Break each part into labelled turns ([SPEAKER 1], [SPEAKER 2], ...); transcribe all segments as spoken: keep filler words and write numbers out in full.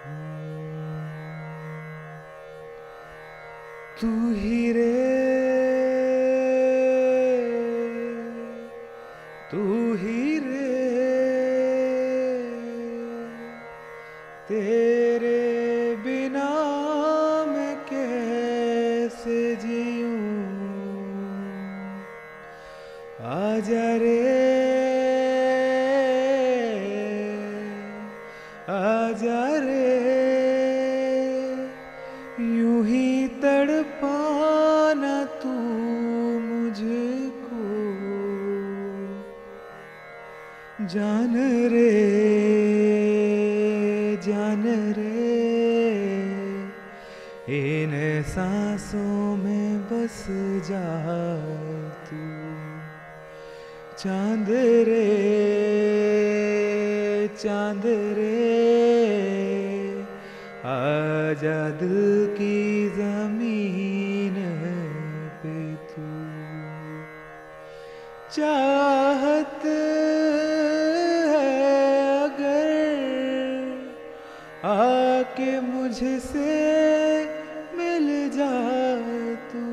[SPEAKER 1] तू ही रे, तू ही रे, तेरे बिना मैं कैसे जीऊं। आजा रे, आजा रे, यूं ही तड़पाना तू मुझको। जान रे, जान रे, इन सांसों में बस जा तू। चांद रे, चांद रे, आजा दिल की जमीन पे तू। चाहत है अगर आके मुझसे मिल जा तू,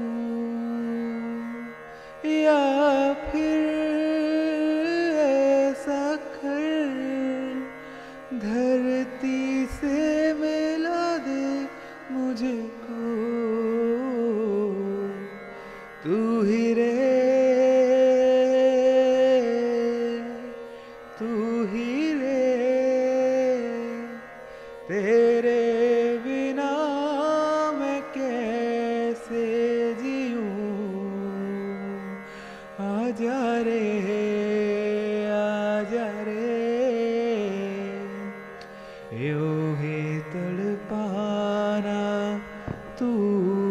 [SPEAKER 1] या फिर ऐसा कर धरती से मिला दे मुझको। तू ही रे, तू ही रे, तेरे बिना मैं कैसे जीऊं। आजा रे, आजा रे, यूं ही तड़पाना तू